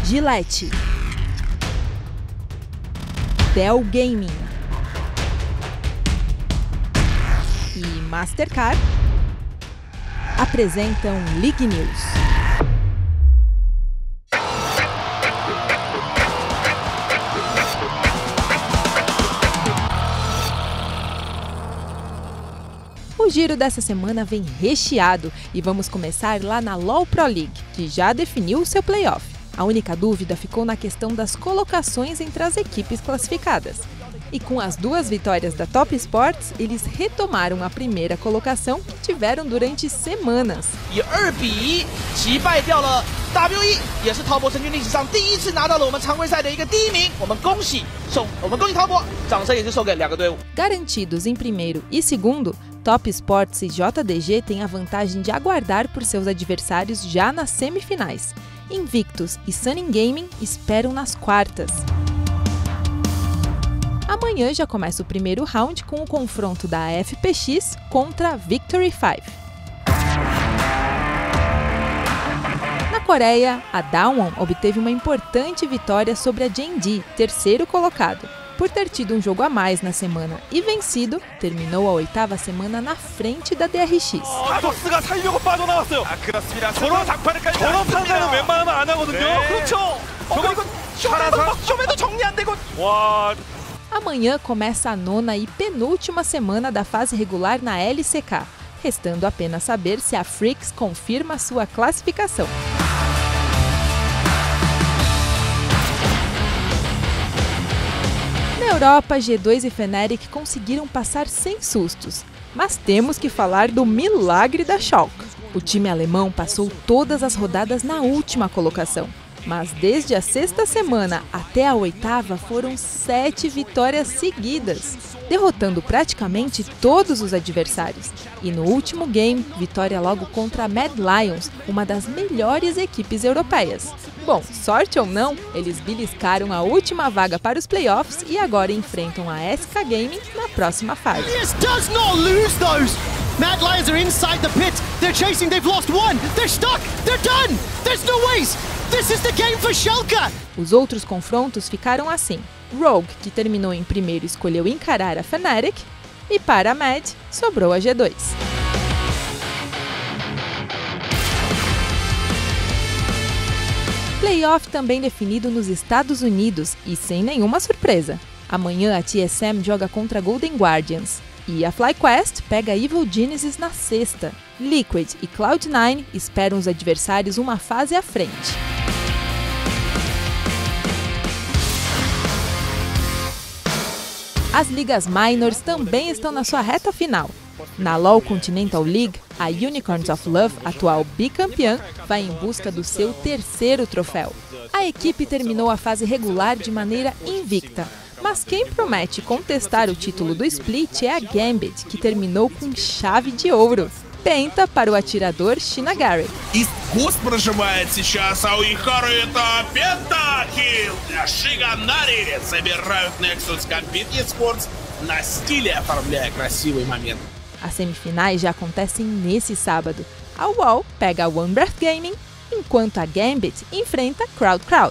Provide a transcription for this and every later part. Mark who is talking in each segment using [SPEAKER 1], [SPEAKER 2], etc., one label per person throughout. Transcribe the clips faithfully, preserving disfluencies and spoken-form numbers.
[SPEAKER 1] Gillette, Dell Gaming e Mastercard apresentam League News. O giro dessa semana vem recheado e vamos começar lá na LoL Pro League, que já definiu o seu playoff. A única dúvida ficou na questão das colocações entre as equipes classificadas. E com as duas vitórias da Top Sports, eles retomaram a primeira colocação que tiveram durante semanas.
[SPEAKER 2] E dois比一击败掉了 W E， 也是滔博神军历史上第一次拿到了我们常规赛的一个第一名。我们恭喜送，我们恭喜滔博，掌声也是送给两个队伍。
[SPEAKER 1] Garantidos em primeiro e segundo, Top Sports e J D G têm a vantagem de aguardar por seus adversários já nas semifinais. Invictus e Sunning Gaming esperam nas quartas. Amanhã já começa o primeiro round com o confronto da F P X contra a Victory cinco. Na Coreia, a Daewon obteve uma importante vitória sobre a J D, terceiro colocado. Por ter tido um jogo a mais na semana e vencido, terminou a oitava semana na frente da D R X. Amanhã começa a nona e penúltima semana da fase regular na L C K, restando apenas saber se a Freaks confirma sua classificação. Na Europa, G dois e Fnatic conseguiram passar sem sustos, mas temos que falar do milagre da Schalke. O time alemão passou todas as rodadas na última colocação, mas desde a sexta semana até a oitava foram sete vitórias seguidas, derrotando praticamente todos os adversários. E no último game, vitória logo contra a Mad Lions, uma das melhores equipes europeias. Bom, sorte ou não, eles beliscaram a última vaga para os playoffs e agora enfrentam a S K Gaming na próxima fase.
[SPEAKER 3] Mad Lions are inside the pit. They're chasing. They've lost one. They're stuck. They're done. There's no ways. This is the game for Schalke.
[SPEAKER 1] Os outros confrontos ficaram assim. Rogue, que terminou em primeiro, escolheu encarar a Fnatic, e para a Mad, sobrou a G dois. Playoff também definido nos Estados Unidos e sem nenhuma surpresa. Amanhã a T S M joga contra a Golden Guardians. E a FlyQuest pega a Evil Genesis na sexta. Liquid e Cloud nine esperam os adversários uma fase à frente. As ligas minors também estão na sua reta final. Na LoL Continental League, a Unicorns of Love, atual bicampeã, vai em busca do seu terceiro troféu. A equipe terminou a fase regular de maneira invicta, mas quem promete contestar o título do Split é a Gambit, que terminou com chave de ouro. Penta para o atirador Sheena Garrett. As semifinais já acontecem nesse sábado. A U O L pega a One Breath Gaming, enquanto a Gambit enfrenta Crowd Crowd.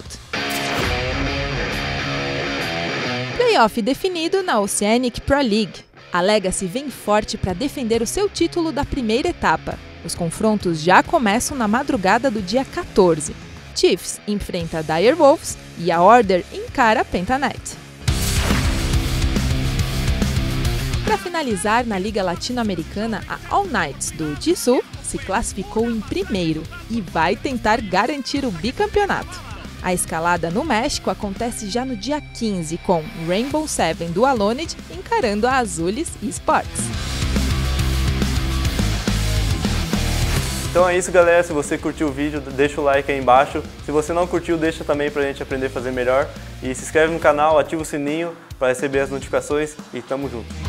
[SPEAKER 1] Playoff definido na Oceanic Pro League. A Legacy vem forte para defender o seu título da primeira etapa. Os confrontos já começam na madrugada do dia quatorze. Chiefs enfrenta a Dire Wolves e a Order encara a Pentanet. Para finalizar, na Liga Latino-Americana, a All Knights do Jisoo se classificou em primeiro e vai tentar garantir o bicampeonato. A escalada no México acontece já no dia quinze, com Rainbow Seven do Alonid encarando a Azules Esports.
[SPEAKER 4] Então é isso, galera. Se você curtiu o vídeo, deixa o like aí embaixo. Se você não curtiu, deixa também pra gente aprender a fazer melhor. E se inscreve no canal, ativa o sininho para receber as notificações e tamo junto.